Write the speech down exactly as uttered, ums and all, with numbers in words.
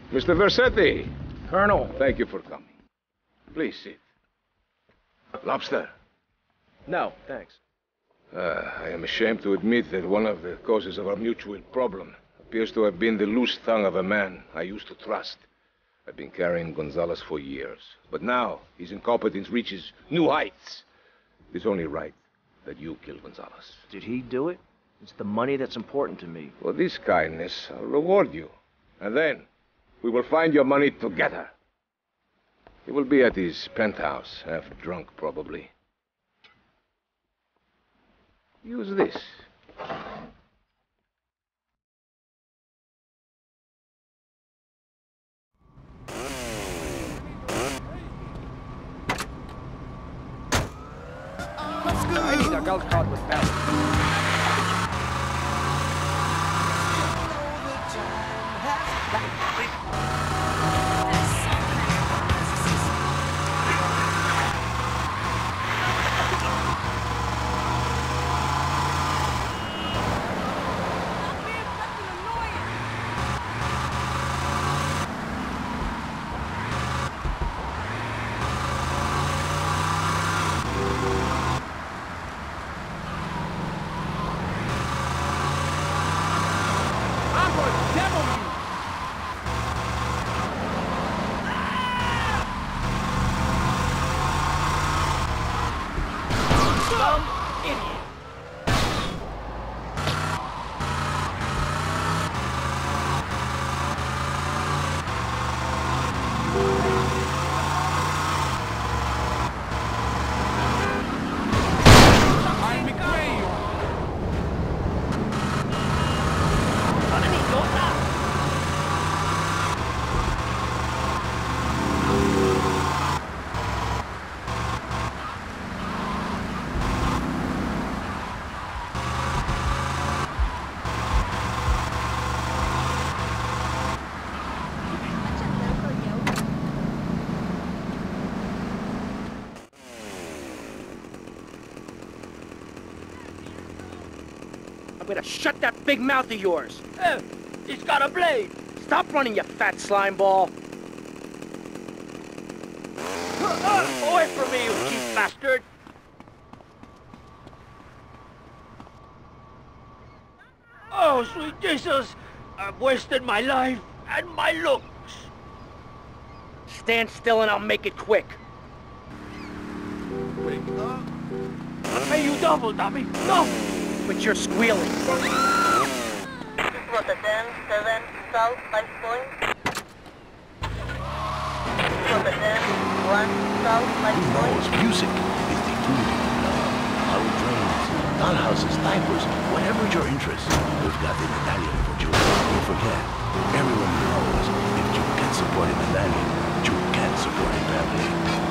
Mister Vercetti. Colonel. Thank you for coming. Please sit. Lobster? No, thanks. Uh, I am ashamed to admit that one of the causes of our mutual problem appears to have been the loose tongue of a man I used to trust. I've been carrying Gonzalez for years, but now his incompetence reaches new heights. It's only right that you kill Gonzalez. Did he do it? It's the money that's important to me. For this kindness, I'll reward you. And then, we will find your money together. He will be at his penthouse, half drunk probably. Use this. I need a golf cart with bells. Better shut that big mouth of yours. Eh, he's got a blade. Stop running, you fat slime ball. Uh, away from me, you cheap bastard. Oh, sweet Jesus. I've wasted my life and my looks. Stand still and I'll make it quick. I'll pay you double, dummy. No! But you're squealing. This is what the ten seven South Life Point. This is what the ten one South Life Point. Knows music is the food of love. Our dreams, dollhouses, diapers, whatever your interest, we've got the medallion for you. Don't forget, everyone knows if you can support a medallion, you can support a family.